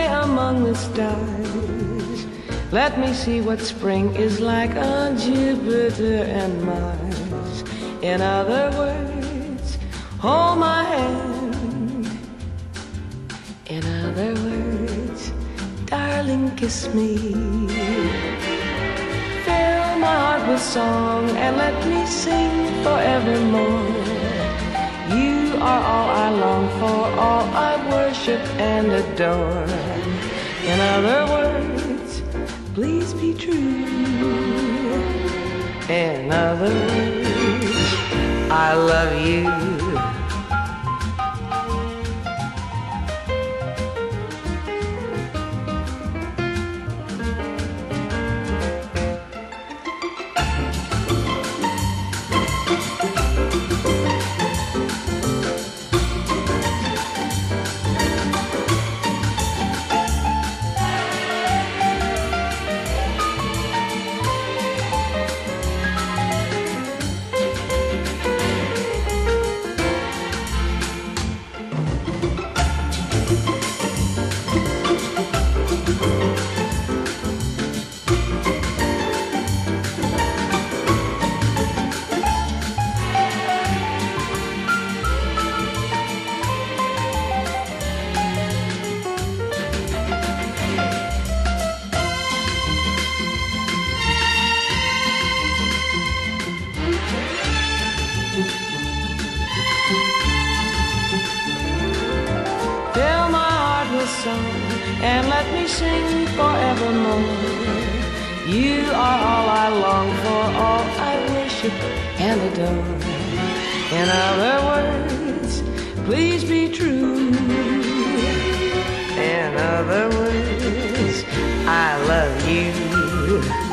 among the stars. Let me see what spring is like on Jupiter and Mars. In other words, hold my hand. In other words, darling, kiss me. Fill my heart with song and let me sing forevermore. You are all I long for, all I worship and adore. In other words, please be true. In other words, I love you. And let me sing forevermore. You are all I long for, all I worship and adore. In other words, please be true. In other words, I love you.